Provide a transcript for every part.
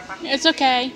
It's okay.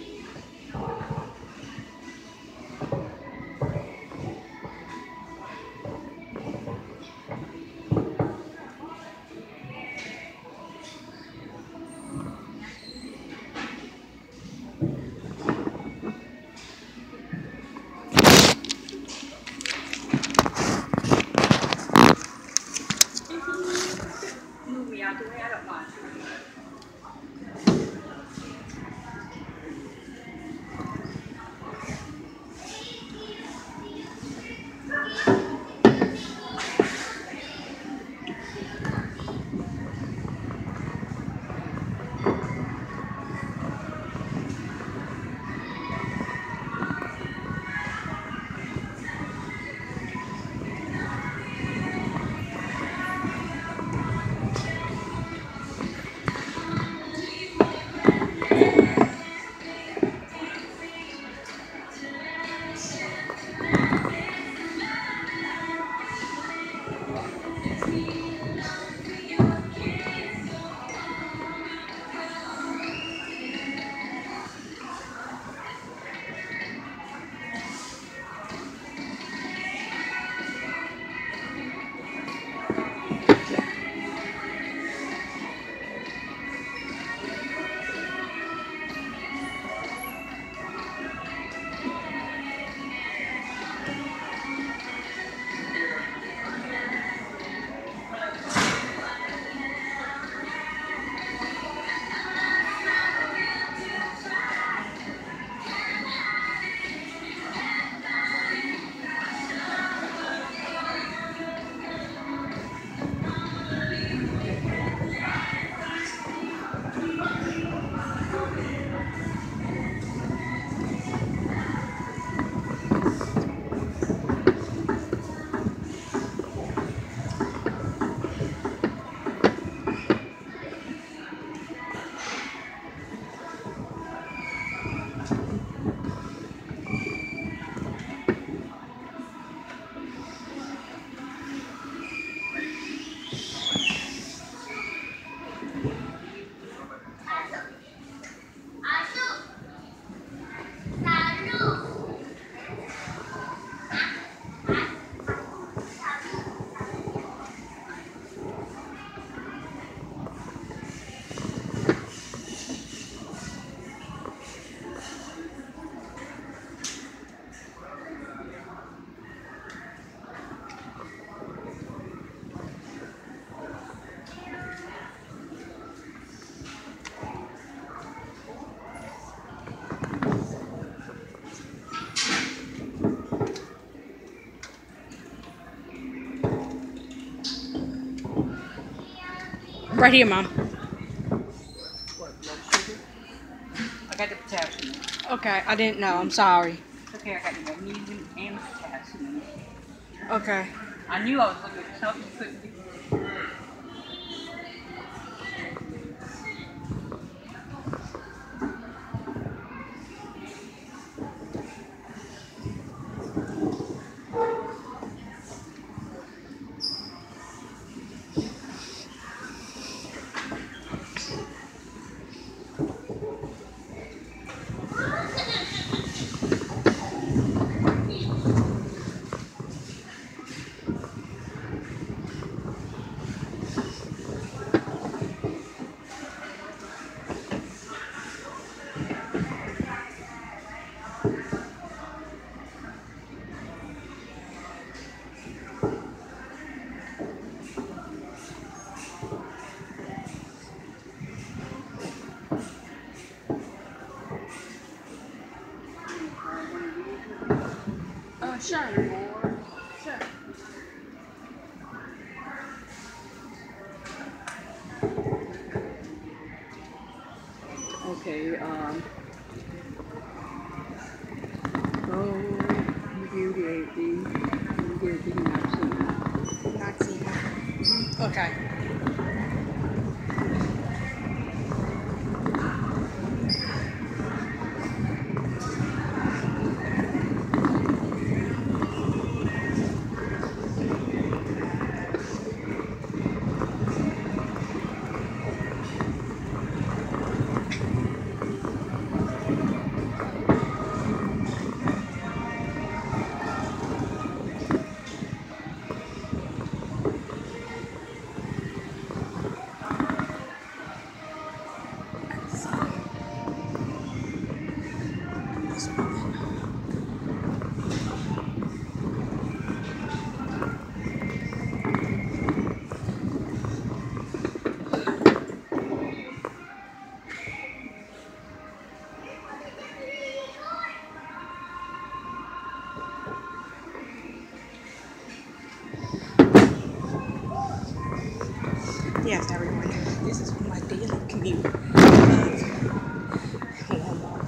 Right here, Mom. What, blood sugar? I got the potassium. Okay, I didn't know. I'm sorry. Okay, I got the magnesium and potassium. Okay. I knew I was looking at something you couldn't do. Sure. Sure. Okay, oh, beauty, beauty, Not seen it. Okay. Yes, everyone. This is my daily commute. Walmart.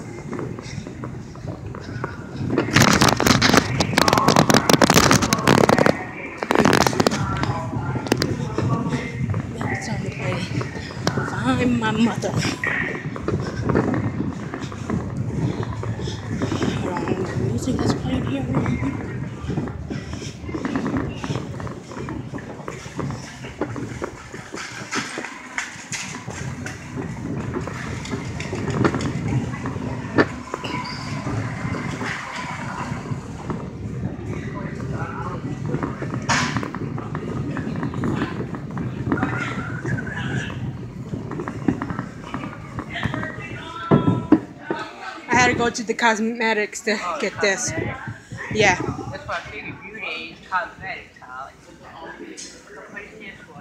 Now it's time to play Find My Mother. Hold on, the music that's playing here. I had to go to the cosmetics to get this. Yeah. That's why I figured beauty is cosmetics, Holly. What it stands for.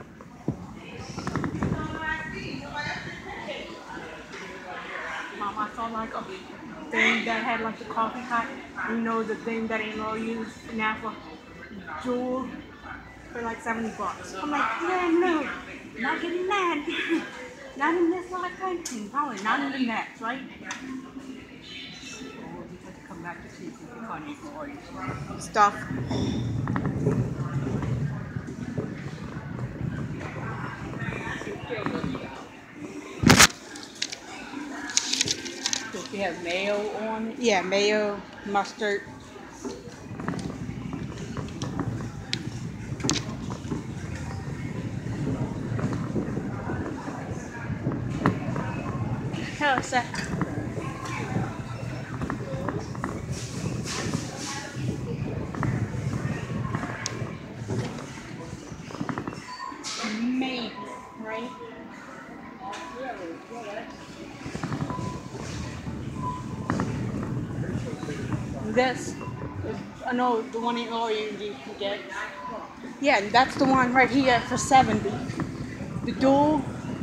Mom, I saw like a thing that had like the coffee pot. You know the thing that in-law used now for jewels for like $70. I'm like, yeah, no, not getting that. Not in this lifetime. Probably not in the next, right? Well, we just have to come back to see if we can find any toys. Stuff. Does she have mayo on it? Yeah, mayo, mustard. Hello, sir. Maybe, right? This, I know the one in all you can get. Yeah, that's the one right here for 70. The dual.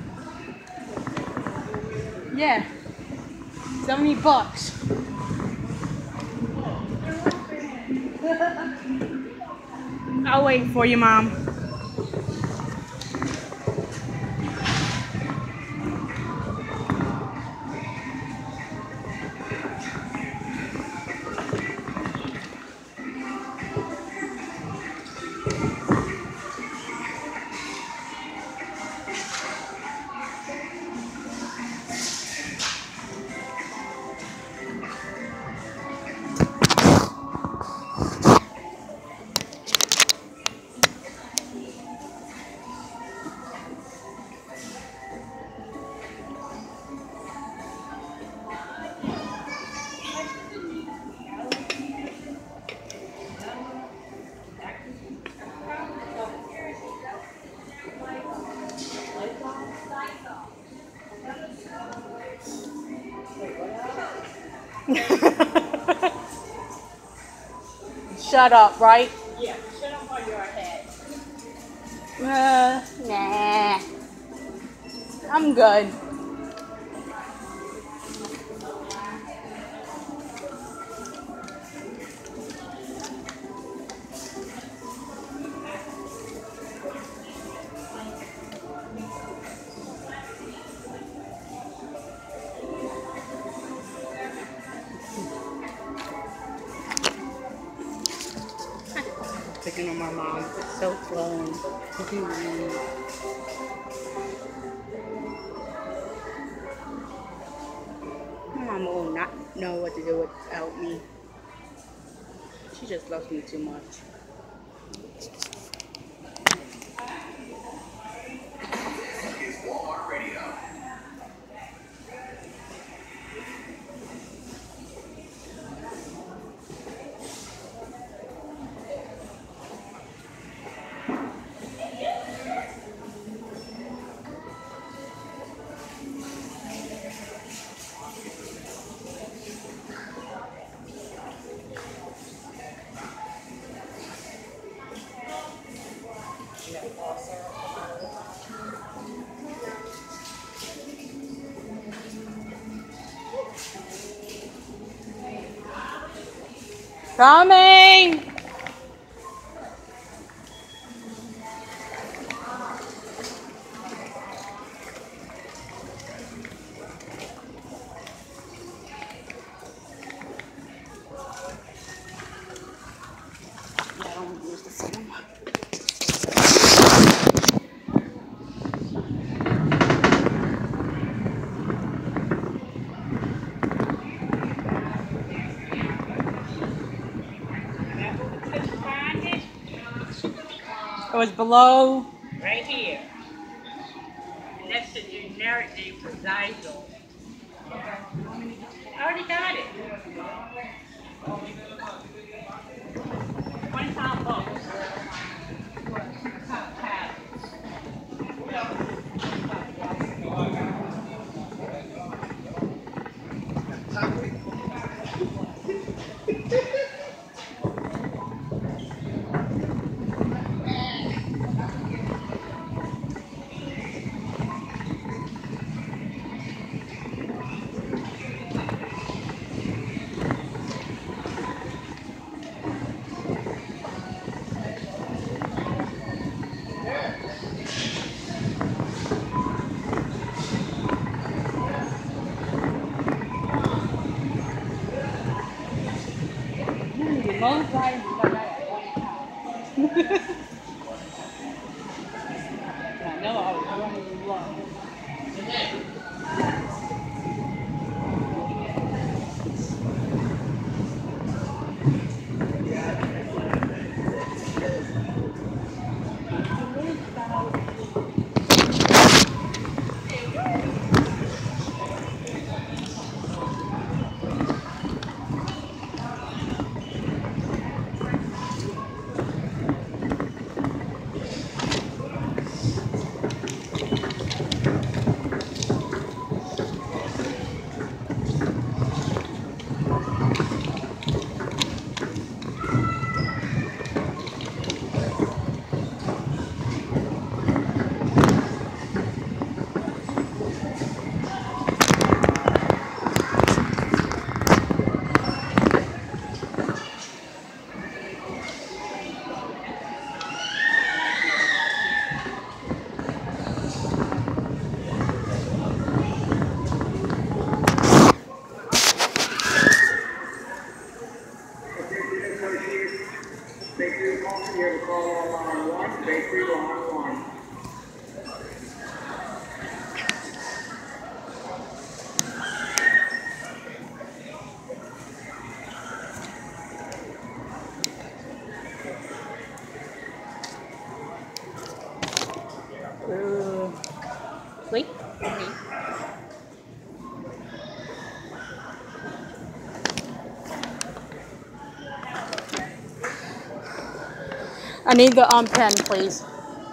Yeah, $70. I'll wait for you, Mom. Shut up, right? Yeah, shut up on your head. Nah. I'm good. Picking on my mom. It's so fun. My mom will not know what to do without me. She just loves me too much. Is Wal-Mart Radio. Coming! to see them. It was below. Right here. And that's the generic name for Zyzol. I already got it. 25 bucks. Most guys got that at one time. I know I was running low. Bakery home, you have a call on 1, bakery on 1. Sleep? I need the pen, please.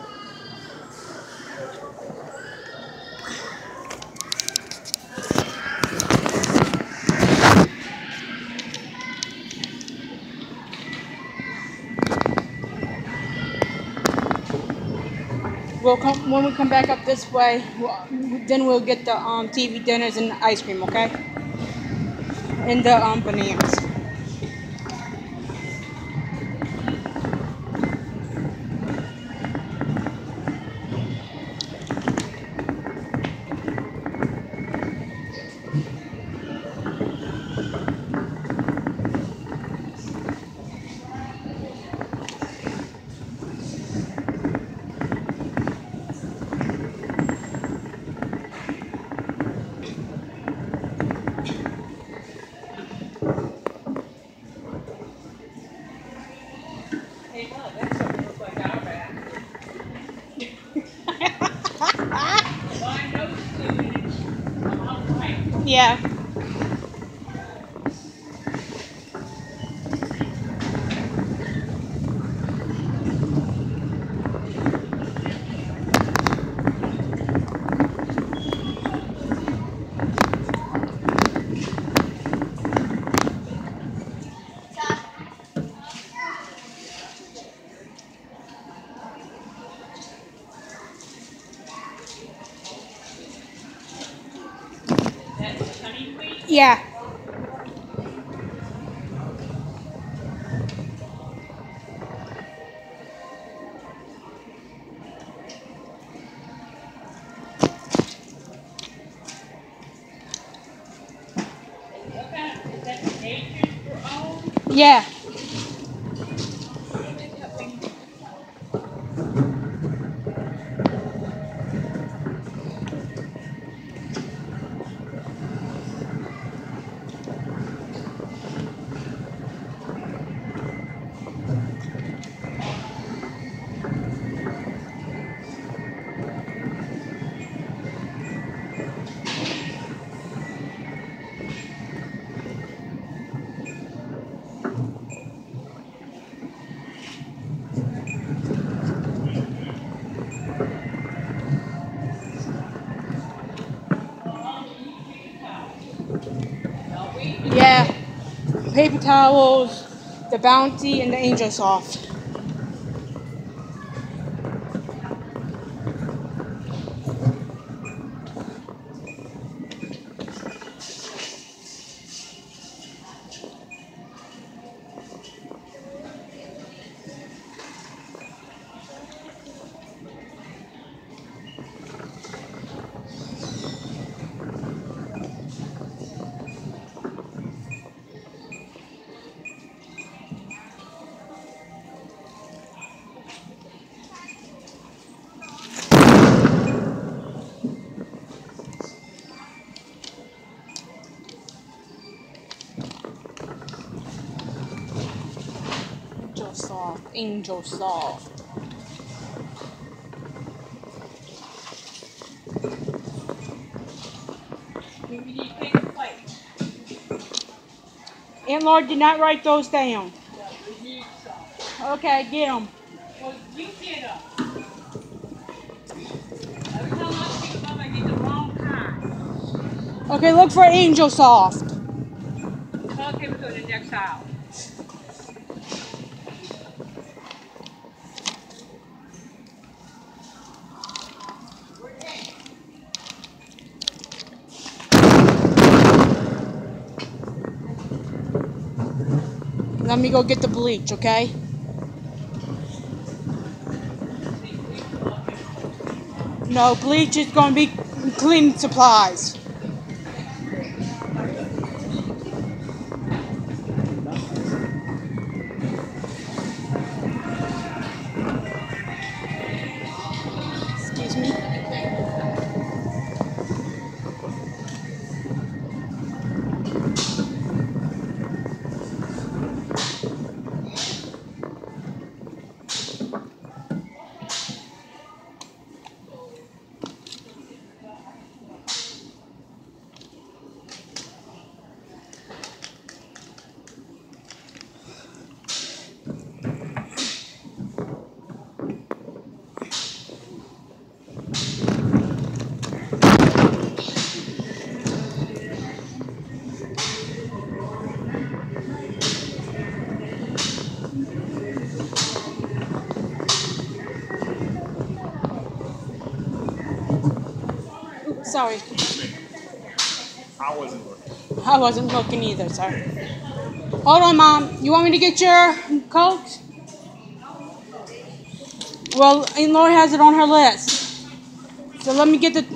We'll come when we come back up this way. Then we'll get the TV dinners and ice cream, okay? And the bananas. Hey, look, that's what it looks like our back. Well, I noticed it. I'm all right. Yeah. That's honey wheat. Yeah. What kind of, is that nature's your own? Yeah. What is that thing? paper towels, the Bounty, and the Angel Soft. Angel Soft, Angel Soft. We need paper plates. Aunt Laura did not write those down. Yeah, we need some. Okay, get them. Well, you get them. Every time I pick them up, I get the wrong kind. Okay, look for Angel Soft. Okay, we'll go to the next aisle. Let me go get the bleach, okay? No, bleach is going to be cleaning supplies. Excuse me. Sorry. I wasn't looking. I wasn't looking either, sorry. Hold on, Mom. You want me to get your Coke? Well, Aunt Laura has it on her list. So let me get the...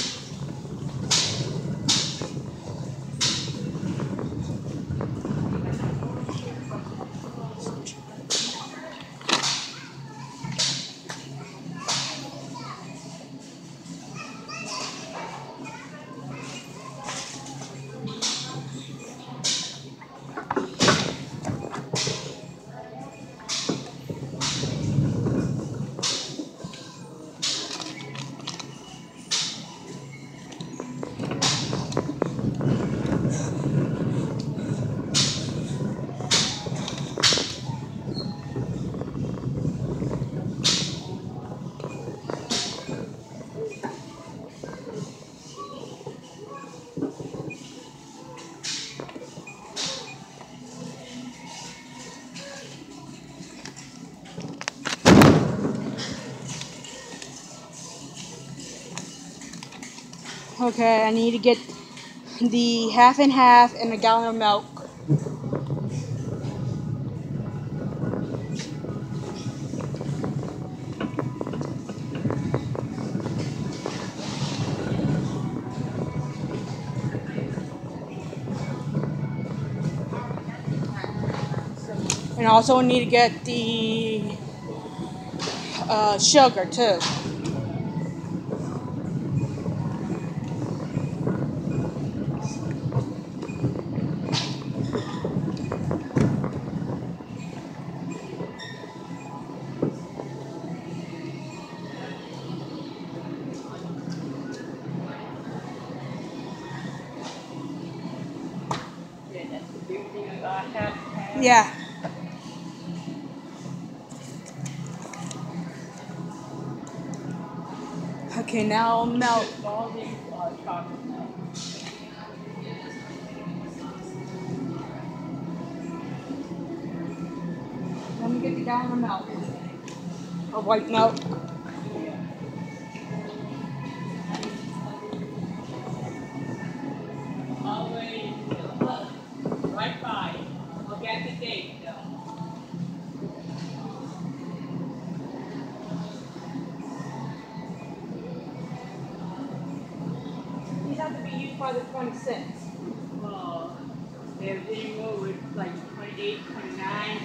Okay, I need to get the half and half and a gallon of milk. And also need to get the sugar too. Yeah. Okay, now milk. All these chocolate milk. get a gallon of milk. Of white milk. Always right by. I'll get the date though. These have to be used by the 26th. Well, they're getting over like 28, 29.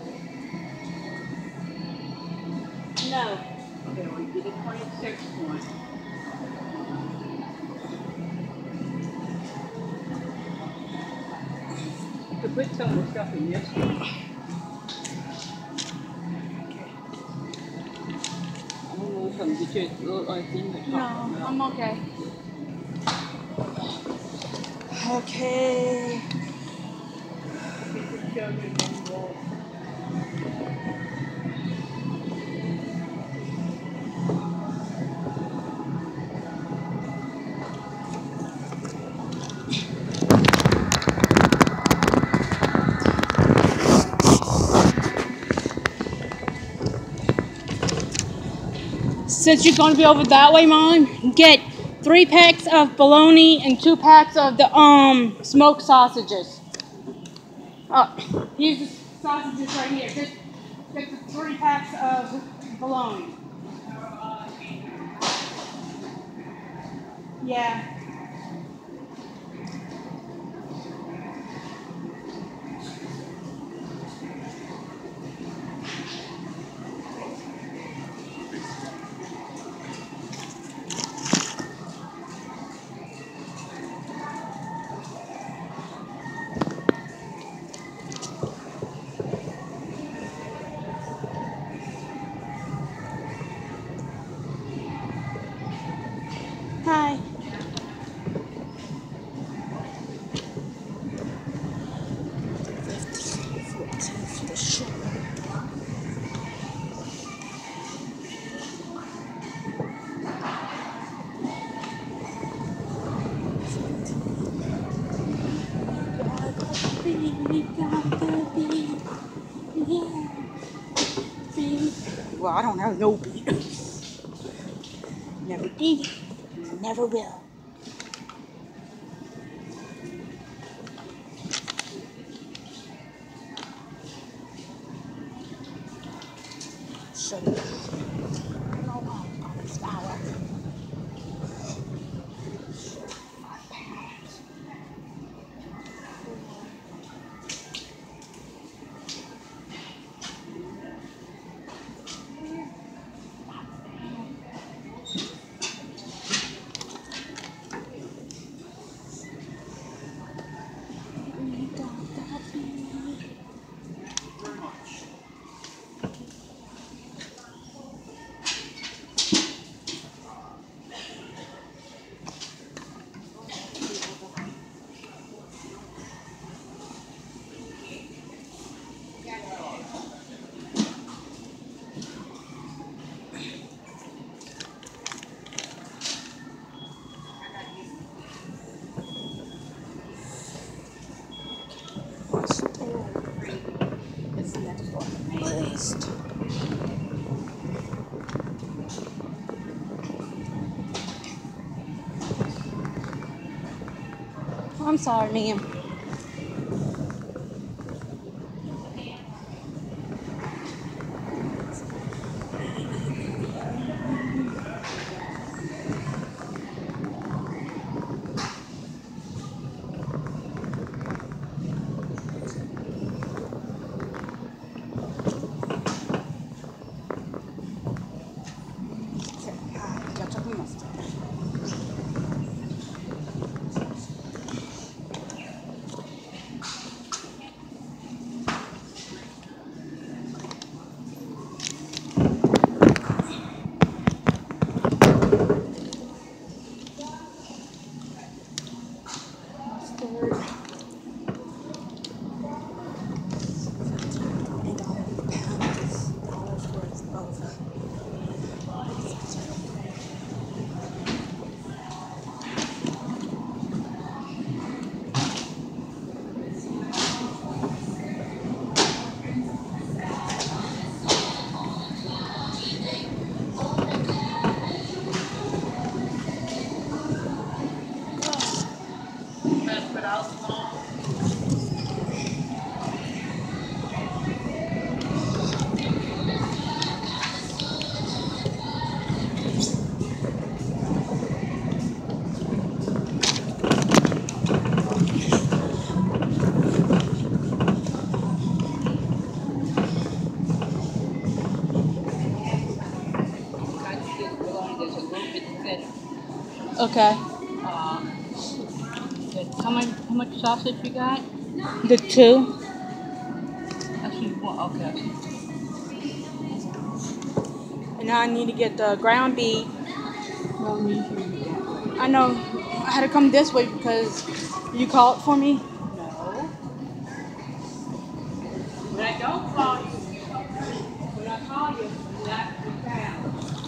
No. Okay, we did the 26th one. You could put some of the stuff in this one. I don't know if I can get you a little thing to No, talk about. I'm okay. Okay. Since you're going to be over that way, Mom, get 3 packs of bologna and 2 packs of the smoked sausages. Here's the sausages right here. Just get the 3 packs of bologna. Yeah. Hi. Well, I don't have no beat. Never did. Never will. So, I don't know why on this hour. 5 pounds. It's next on the list. I'm sorry, ma'am. Okay. How much sausage you got? The 2. Actually, one. Okay. And now I need to get the ground beef. Well, me sure you get. I know I had to come this way because you called for me. No. When I don't call you, when I call you, you have to be found.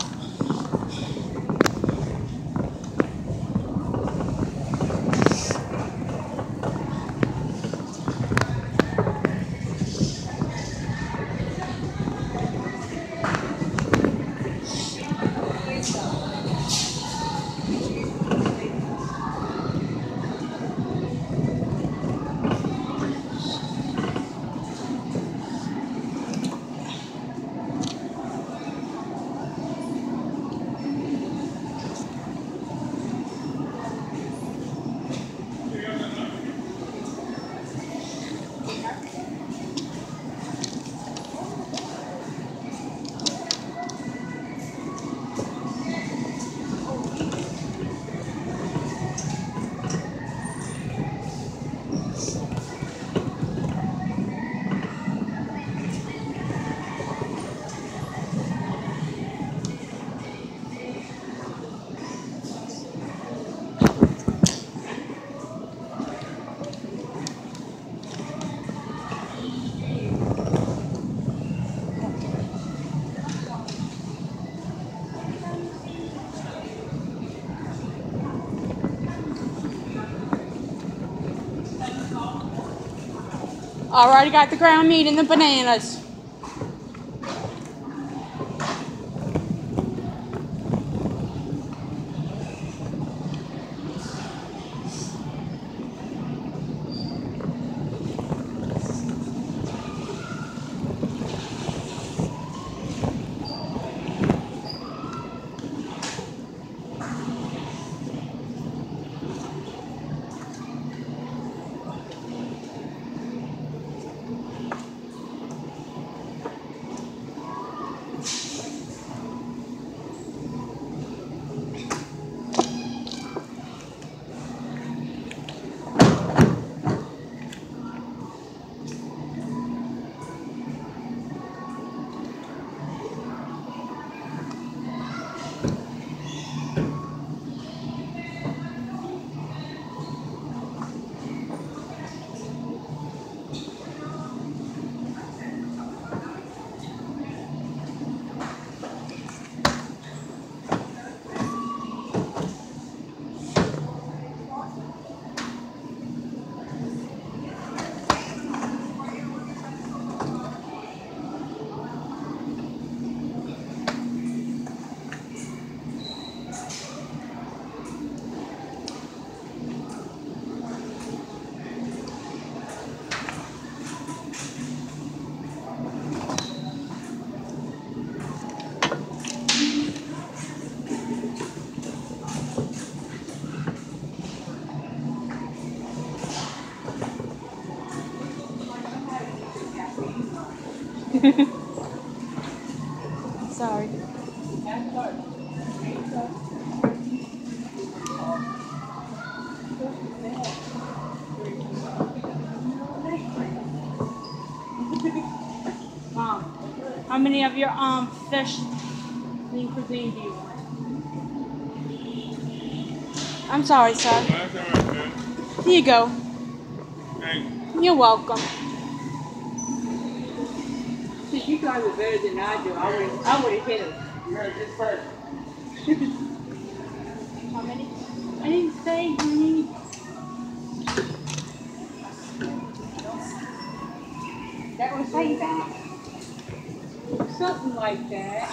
Alright, I got the ground meat and the bananas. Sorry. Mom, how many of your fish lean cuisine do you want? I'm sorry, sir. That's all right, man. Here you go. Thanks. You're welcome. Since you guys are better than I do, I would have hit him. You had a good first. How many? I didn't say how many. That was Say that. something like that.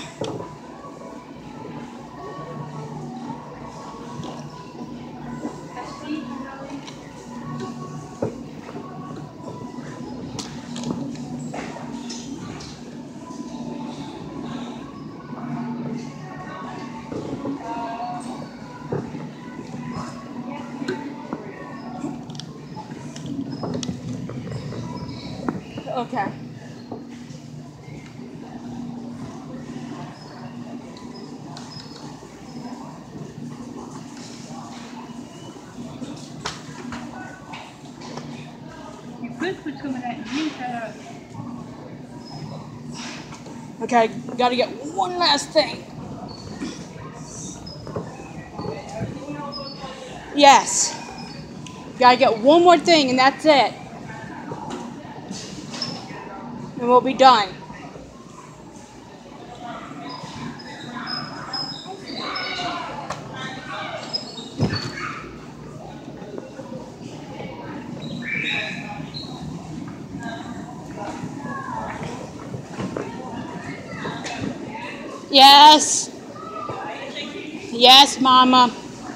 Okay. some of that juice out. Okay, gotta get one last thing. Yes. Gotta get one more thing and that's it. And we'll be done. Yes. Yes, Mama.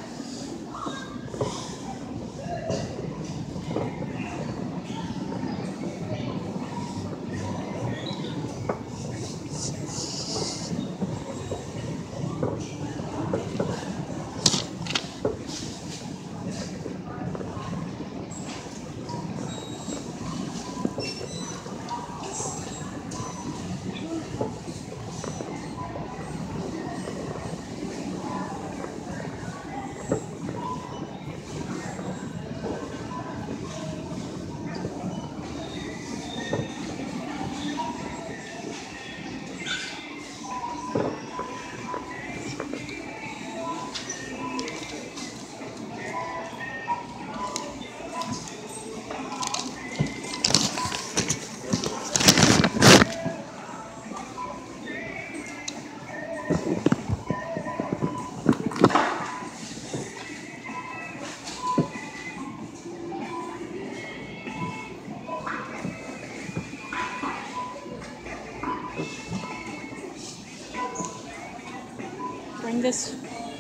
Bring this.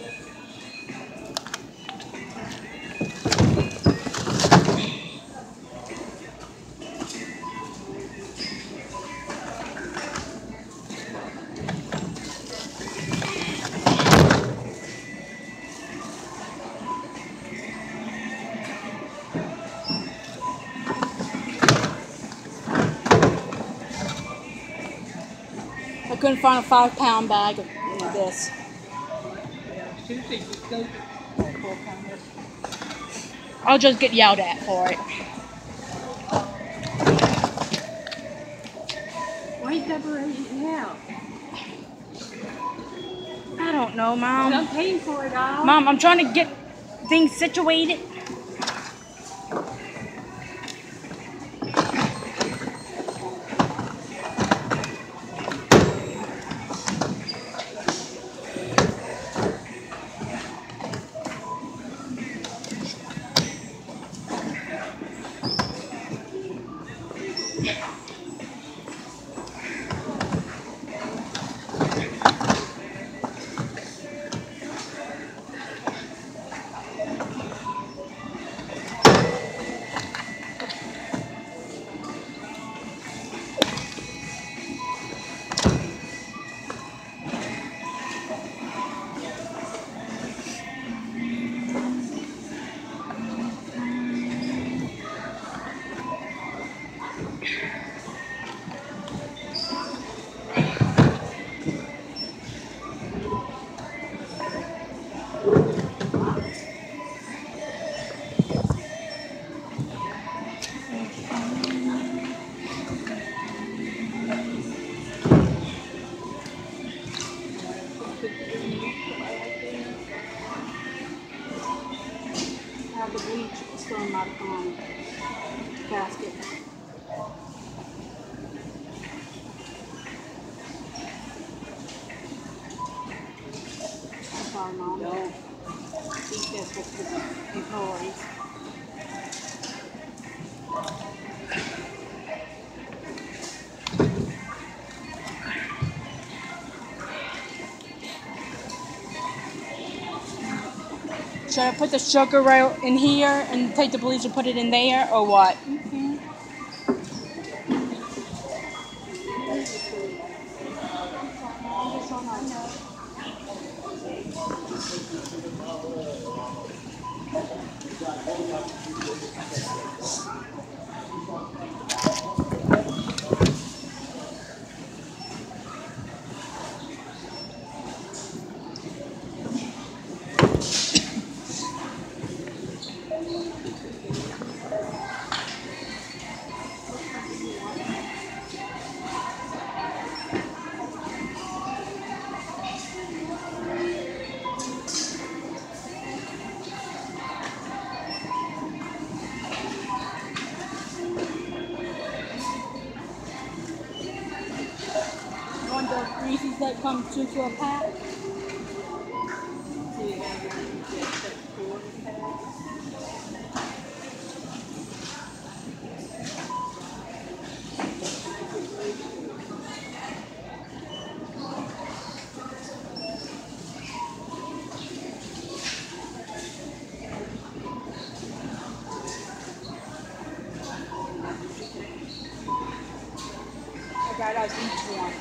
I couldn't find a 5-pound bag of this. Seriously, just go 4 pounders. I'll just get yelled at for it. Why is Deborah eating out? I don't know, Mom. I'm paying for it all. Mom, I'm trying to get things situated. I have the bleach still in my basket. I'm sorry, Mom. No. I think that's what the employees. Should I put the sugar right in here and take the bleach and put it in there, or what? Okay. the Reese's that come two to a pack. I got out each one.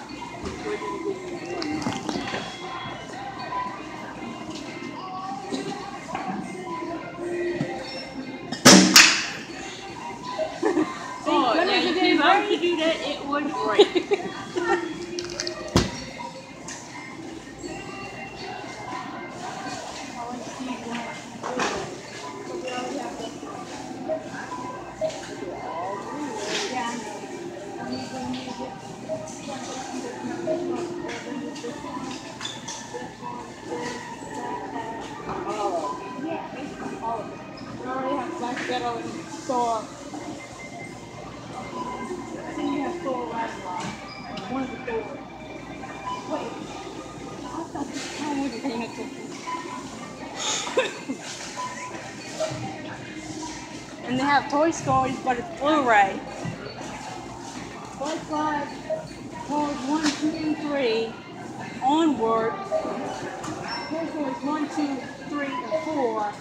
Oh, Let now me you get see, it if I right. could do that, it would break. We already have black ghetto in store. I think we have store right now. One of the stores. Wait. I thought this time was paying attention. And they have Toy Stories, but it's Blu-ray. Toy Story, Toys 1, 2, and 3. Onward. Toy Stories 1, 2, 3, and 4.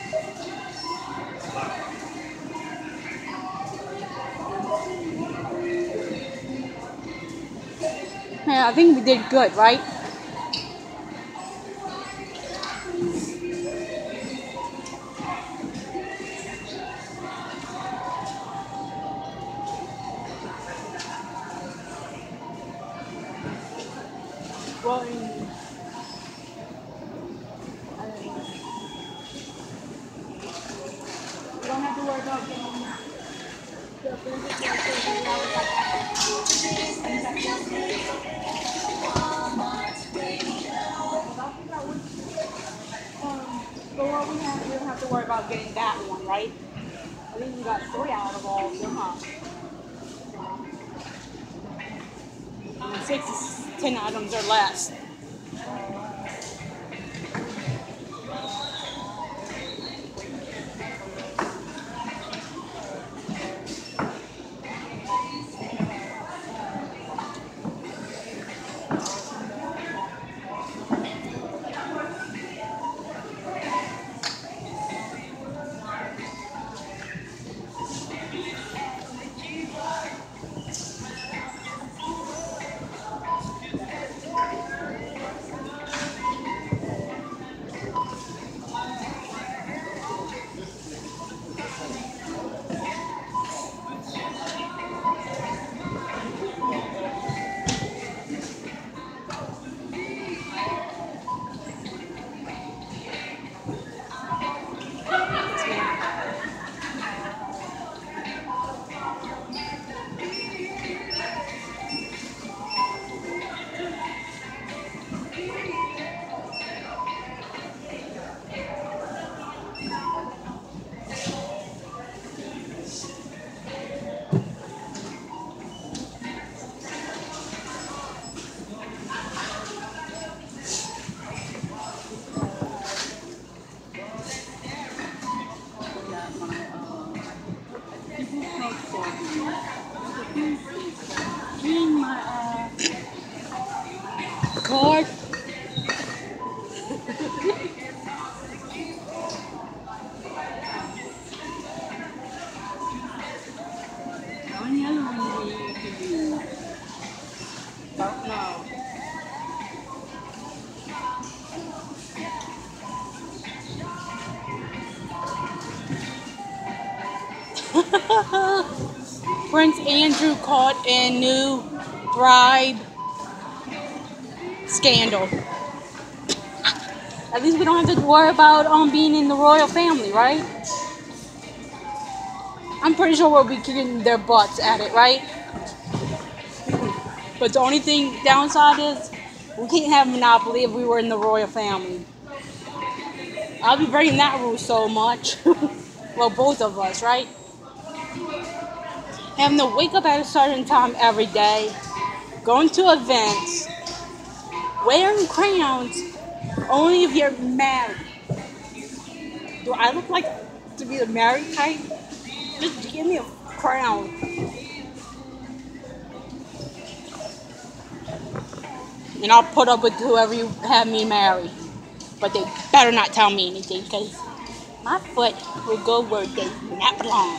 Yeah, I think we did good, right? Well, I don't know. You don't have to worry about getting the business like store we don't have to worry about getting that one, right? I think we got 3 out of all of them, huh? And 6 is 10 items or less. Card. Only other one we could do. Don't know. Prince Andrew caught in new bribe scandal. At least we don't have to worry about being in the royal family, right? I'm pretty sure we'll be kicking their butts at it, right? But the only thing downside is we can't have Monopoly if we were in the royal family. I'll be breaking that rule so much. Well, both of us, right? Having to wake up at a certain time every day, going to events, Wearing crayons only if you're married. Do I look like to be the married type? Just give me a crown. And I'll put up with whoever you have me marry. But they better not tell me anything because my foot will go where it does not belong.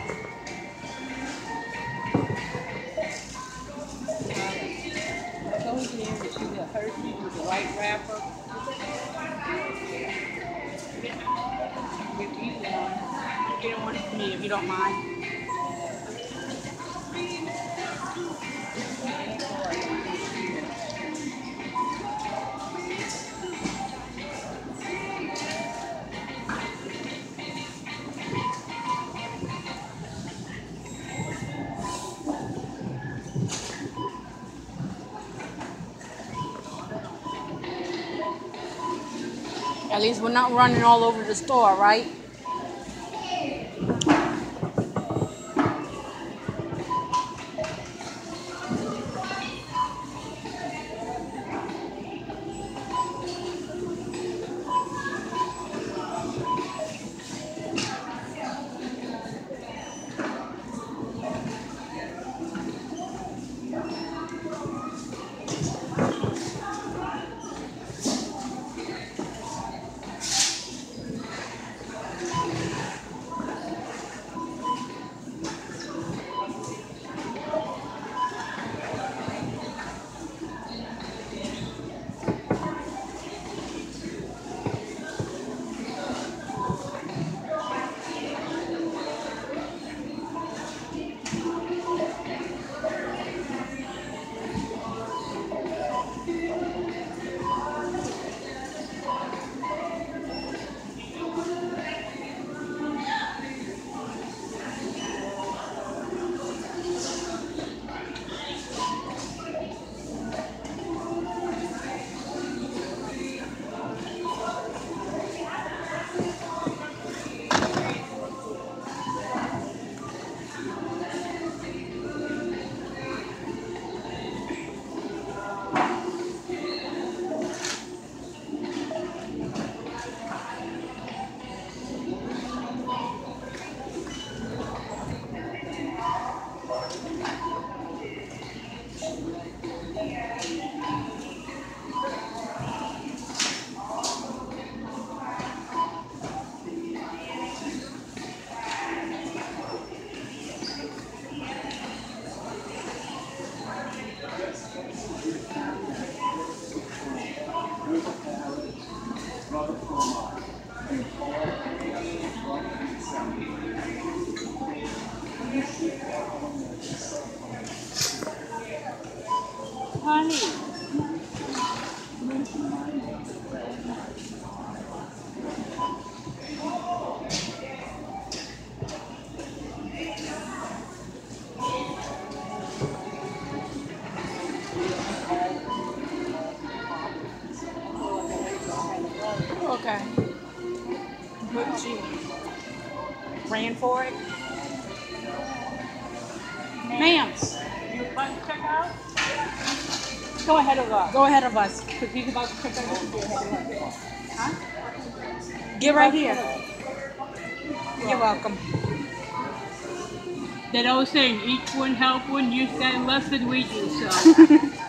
So we can get you the Hershey with the white wrapper. Get you one. Get one for me if you don't mind. At least we're not running all over the store, right? Honey. Okay. What she ran for it? Ma'am. You want to check out? Go ahead of us. Go ahead of us. Because he's about to pick up the Huh? Get right here. You're welcome. That old saying, each one help one, you stand less than we do, so.